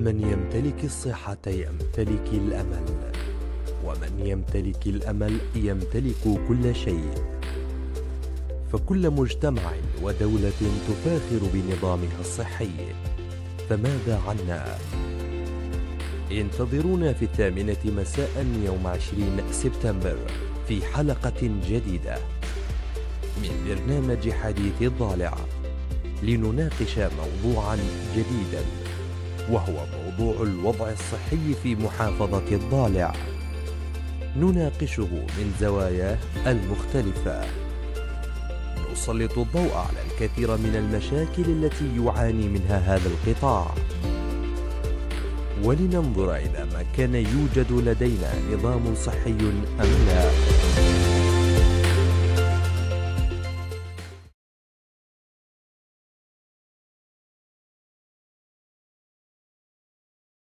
من يمتلك الصحة يمتلك الأمل، ومن يمتلك الأمل يمتلك كل شيء. فكل مجتمع ودولة تفاخر بنظامها الصحي، فماذا عنا؟ انتظرونا في 8 مساء يوم 20 سبتمبر في حلقة جديدة من برنامج حديث الضالع، لنناقش موضوعا جديدا، وهو موضوع الوضع الصحي في محافظة الضالع، نناقشه من زواياه المختلفة، نسلط الضوء على الكثير من المشاكل التي يعاني منها هذا القطاع، ولننظر إذا ما كان يوجد لدينا نظام صحي أم لا.